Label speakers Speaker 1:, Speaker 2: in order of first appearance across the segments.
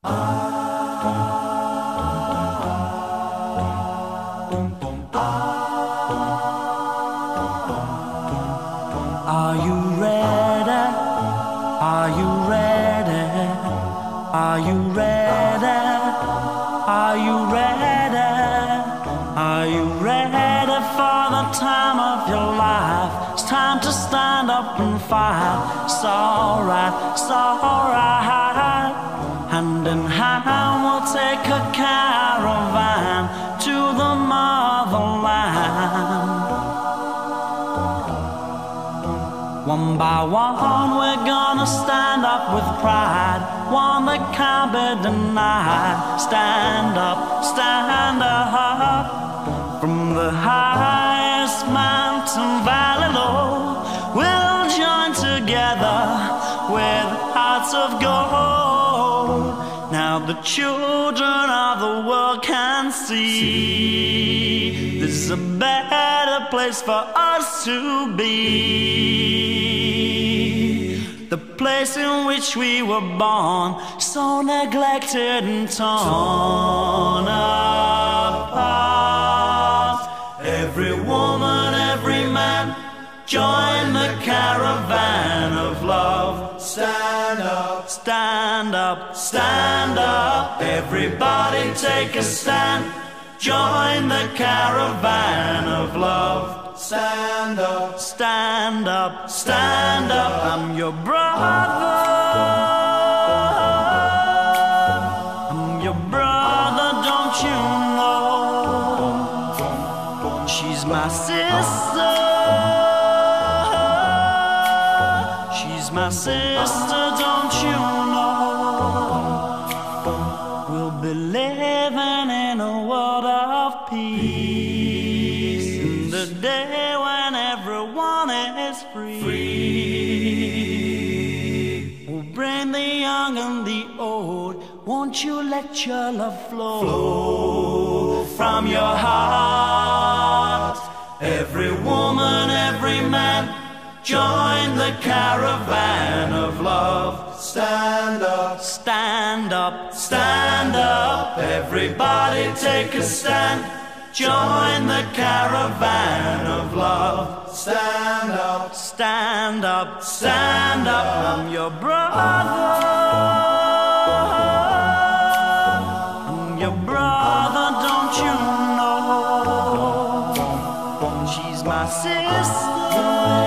Speaker 1: Are you ready? Are you ready? Are you ready? Are you ready? Are you ready for the time of your life? It's time to stand up and fight. It's alright, it's alright. Hand in hand we'll take a caravan to the motherland. One by one we're gonna stand up with pride, one that can't be denied. Stand up, stand up. From the highest mountain valley low, we'll join together with hearts of gold. Now the children of the world can see there's a better place for us to be. The place in which we were born, so neglected and torn apart. Every woman, every man, join the caravan of love. Stand up, stand up, stand up. Everybody take a stand. Join the caravan of love. Stand up, stand up, stand up. I'm your brother. I'm your brother, don't you know? She's my sister. She's my sister, don't you know? We'll be living in a world of peace, in the day when everyone is free. We'll bring the young and the old. Won't you let your love flow from your heart? Every woman, every man, join the caravan of love. Stand up, stand up, stand up. Everybody take a stand. Join the caravan of love. Stand up, stand up, stand up. I'm your brother. I'm your brother, don't you know? She's my sister.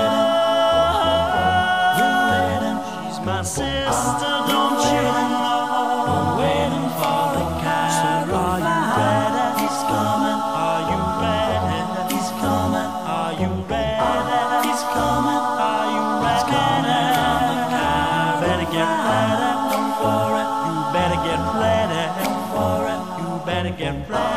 Speaker 1: My sister, don't you know? I'm waiting for the caravan. Are you ready? He's coming. Are you ready? He's coming. Are you ready? He's coming. Are you ready? Better get ready. Don't worry. You better get ready. Don't worry. You better get ready.